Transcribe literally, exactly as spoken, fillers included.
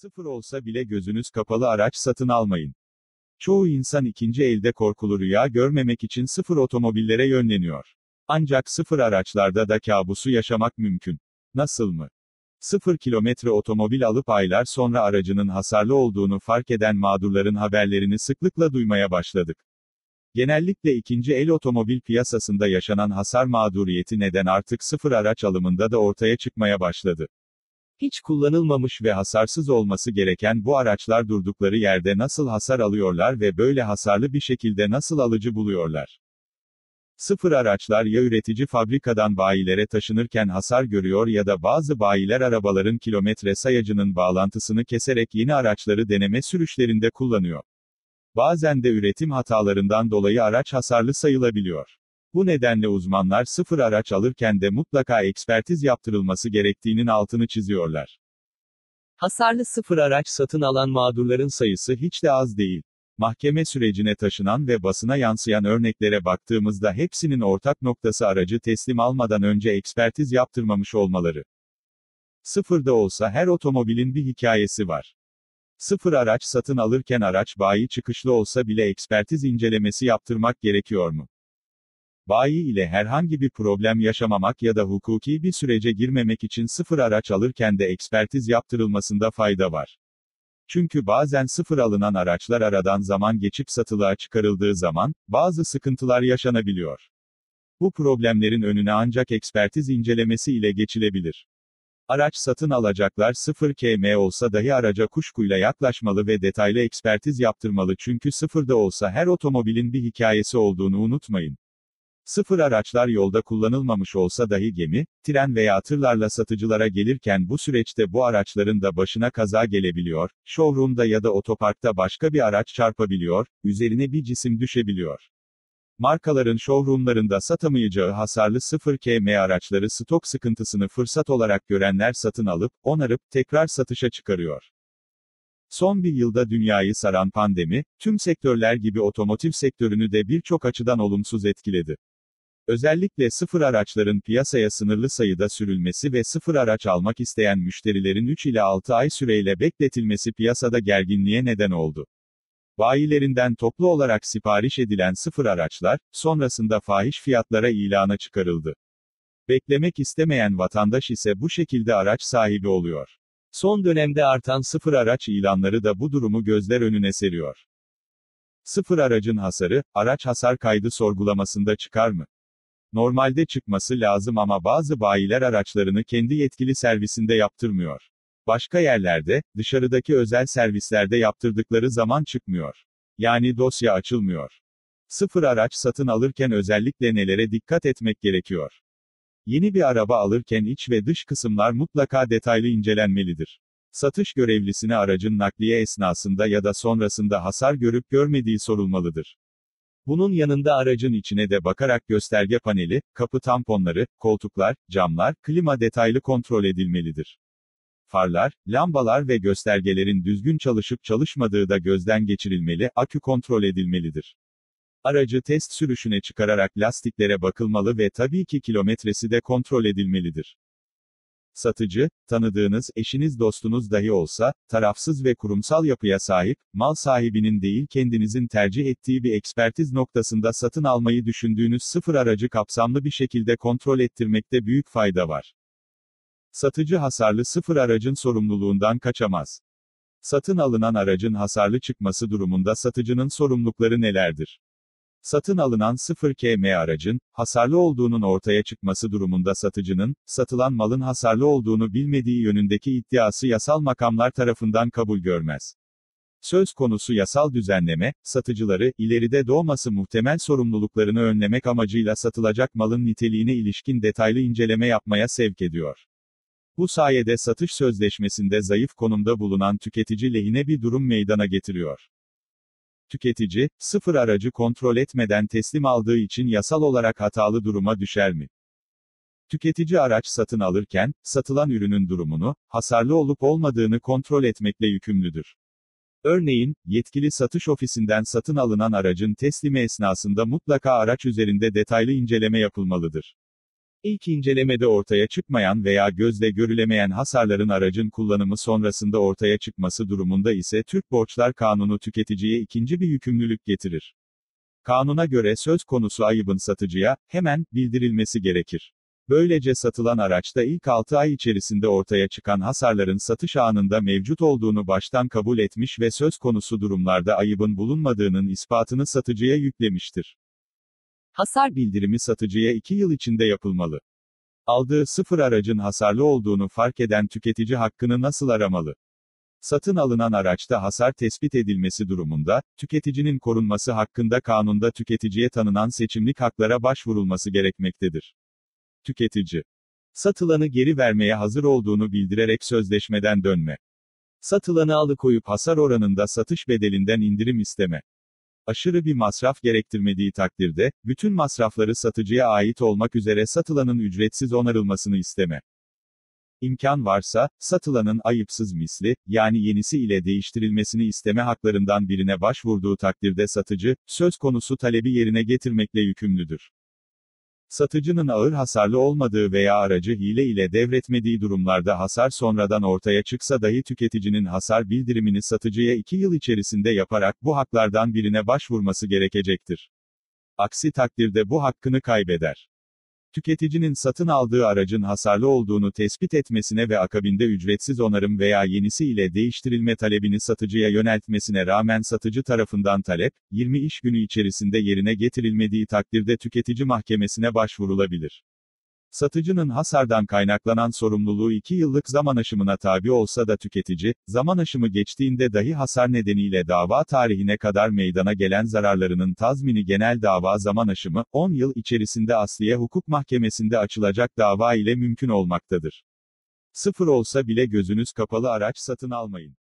Sıfır olsa bile gözünüz kapalı araç satın almayın. Çoğu insan ikinci elde korkulu rüya görmemek için sıfır otomobillere yönleniyor. Ancak sıfır araçlarda da kabusu yaşamak mümkün. Nasıl mı? Sıfır kilometre otomobil alıp aylar sonra aracının hasarlı olduğunu fark eden mağdurların haberlerini sıklıkla duymaya başladık. Genellikle ikinci el otomobil piyasasında yaşanan hasar mağduriyeti neden artık sıfır araç alımında da ortaya çıkmaya başladı. Hiç kullanılmamış ve hasarsız olması gereken bu araçlar durdukları yerde nasıl hasar alıyorlar ve böyle hasarlı bir şekilde nasıl alıcı buluyorlar? Sıfır araçlar ya üretici fabrikadan bayilere taşınırken hasar görüyor ya da bazı bayiler arabaların kilometre sayacının bağlantısını keserek yeni araçları deneme sürüşlerinde kullanıyor. Bazen de üretim hatalarından dolayı araç hasarlı sayılabiliyor. Bu nedenle uzmanlar sıfır araç alırken de mutlaka ekspertiz yaptırılması gerektiğinin altını çiziyorlar. Hasarlı sıfır araç satın alan mağdurların sayısı hiç de az değil. Mahkeme sürecine taşınan ve basına yansıyan örneklere baktığımızda hepsinin ortak noktası aracı teslim almadan önce ekspertiz yaptırmamış olmaları. Sıfırda olsa her otomobilin bir hikayesi var. Sıfır araç satın alırken araç bayi çıkışlı olsa bile ekspertiz incelemesi yaptırmak gerekiyor mu? Bayi ile herhangi bir problem yaşamamak ya da hukuki bir sürece girmemek için sıfır araç alırken de ekspertiz yaptırılmasında fayda var. Çünkü bazen sıfır alınan araçlar aradan zaman geçip satılığa çıkarıldığı zaman, bazı sıkıntılar yaşanabiliyor. Bu problemlerin önüne ancak ekspertiz incelemesi ile geçilebilir. Araç satın alacaklar sıfır kilometre olsa dahi araca kuşkuyla yaklaşmalı ve detaylı ekspertiz yaptırmalı çünkü sıfırda olsa her otomobilin bir hikayesi olduğunu unutmayın. Sıfır araçlar yolda kullanılmamış olsa dahi gemi, tren veya tırlarla satıcılara gelirken bu süreçte bu araçların da başına kaza gelebiliyor, showroom'da ya da otoparkta başka bir araç çarpabiliyor, üzerine bir cisim düşebiliyor. Markaların showroomlarında satamayacağı hasarlı sıfır kilometre araçları stok sıkıntısını fırsat olarak görenler satın alıp, onarıp, tekrar satışa çıkarıyor. Son bir yılda dünyayı saran pandemi, tüm sektörler gibi otomotiv sektörünü de birçok açıdan olumsuz etkiledi. Özellikle sıfır araçların piyasaya sınırlı sayıda sürülmesi ve sıfır araç almak isteyen müşterilerin üç ila altı ay süreyle bekletilmesi piyasada gerginliğe neden oldu. Bayilerinden toplu olarak sipariş edilen sıfır araçlar, sonrasında fahiş fiyatlara ilana çıkarıldı. Beklemek istemeyen vatandaş ise bu şekilde araç sahibi oluyor. Son dönemde artan sıfır araç ilanları da bu durumu gözler önüne seriyor. Sıfır aracın hasarı, araç hasar kaydı sorgulamasında çıkar mı? Normalde çıkması lazım ama bazı bayiler araçlarını kendi yetkili servisinde yaptırmıyor. Başka yerlerde, dışarıdaki özel servislerde yaptırdıkları zaman çıkmıyor. Yani dosya açılmıyor. Sıfır araç satın alırken özellikle nelere dikkat etmek gerekiyor? Yeni bir araba alırken iç ve dış kısımlar mutlaka detaylı incelenmelidir. Satış görevlisine aracın nakliye esnasında ya da sonrasında hasar görüp görmediği sorulmalıdır. Bunun yanında aracın içine de bakarak gösterge paneli, kapı tamponları, koltuklar, camlar, klima detaylı kontrol edilmelidir. Farlar, lambalar ve göstergelerin düzgün çalışıp çalışmadığı da gözden geçirilmeli, akü kontrol edilmelidir. Aracı test sürüşüne çıkararak lastiklere bakılmalı ve tabii ki kilometresi de kontrol edilmelidir. Satıcı, tanıdığınız, eşiniz dostunuz dahi olsa, tarafsız ve kurumsal yapıya sahip, mal sahibinin değil kendinizin tercih ettiği bir ekspertiz noktasında satın almayı düşündüğünüz sıfır aracı kapsamlı bir şekilde kontrol ettirmekte büyük fayda var. Satıcı hasarlı sıfır aracın sorumluluğundan kaçamaz. Satın alınan aracın hasarlı çıkması durumunda satıcının sorumlulukları nelerdir? Satın alınan sıfır kilometre aracın, hasarlı olduğunun ortaya çıkması durumunda satıcının, satılan malın hasarlı olduğunu bilmediği yönündeki iddiası yasal makamlar tarafından kabul görmez. Söz konusu yasal düzenleme, satıcıları, ileride doğması muhtemel sorumluluklarını önlemek amacıyla satılacak malın niteliğine ilişkin detaylı inceleme yapmaya sevk ediyor. Bu sayede satış sözleşmesinde zayıf konumda bulunan tüketici lehine bir durum meydana getiriyor. Tüketici, sıfır aracı kontrol etmeden teslim aldığı için yasal olarak hatalı duruma düşer mi? Tüketici araç satın alırken, satılan ürünün durumunu, hasarlı olup olmadığını kontrol etmekle yükümlüdür. Örneğin, yetkili satış ofisinden satın alınan aracın teslimi esnasında mutlaka araç üzerinde detaylı inceleme yapılmalıdır. İlk incelemede ortaya çıkmayan veya gözle görülemeyen hasarların aracın kullanımı sonrasında ortaya çıkması durumunda ise Türk Borçlar Kanunu tüketiciye ikinci bir yükümlülük getirir. Kanuna göre söz konusu ayıbın satıcıya hemen bildirilmesi gerekir. Böylece satılan araçta ilk altı ay içerisinde ortaya çıkan hasarların satış anında mevcut olduğunu baştan kabul etmiş ve söz konusu durumlarda ayıbın bulunmadığının ispatını satıcıya yüklemiştir. Hasar bildirimi satıcıya iki yıl içinde yapılmalı. Aldığı sıfır aracın hasarlı olduğunu fark eden tüketici hakkını nasıl aramalı? Satın alınan araçta hasar tespit edilmesi durumunda, tüketicinin korunması hakkında kanunda tüketiciye tanınan seçimlik haklara başvurulması gerekmektedir. Tüketici, satılanı geri vermeye hazır olduğunu bildirerek sözleşmeden dönme. Satılanı alıkoyup hasar oranında satış bedelinden indirim isteme. Aşırı bir masraf gerektirmediği takdirde, bütün masrafları satıcıya ait olmak üzere satılanın ücretsiz onarılmasını isteme. İmkan varsa, satılanın ayıpsız misli, yani yenisi ile değiştirilmesini isteme haklarından birine başvurduğu takdirde satıcı, söz konusu talebi yerine getirmekle yükümlüdür. Satıcının ağır hasarlı olmadığı veya aracı hile ile devretmediği durumlarda hasar sonradan ortaya çıksa dahi tüketicinin hasar bildirimini satıcıya iki yıl içerisinde yaparak bu haklardan birine başvurması gerekecektir. Aksi takdirde bu hakkını kaybeder. Tüketicinin satın aldığı aracın hasarlı olduğunu tespit etmesine ve akabinde ücretsiz onarım veya yenisi ile değiştirilme talebini satıcıya yöneltmesine rağmen satıcı tarafından talep, yirmi iş günü içerisinde yerine getirilmediği takdirde tüketici mahkemesine başvurulabilir. Satıcının hasardan kaynaklanan sorumluluğu iki yıllık zaman aşımına tabi olsa da tüketici, zaman aşımı geçtiğinde dahi hasar nedeniyle dava tarihine kadar meydana gelen zararlarının tazmini genel dava zaman aşımı, on yıl içerisinde Asliye Hukuk Mahkemesi'nde açılacak dava ile mümkün olmaktadır. Sıfır olsa bile gözünüz kapalı araç satın almayın.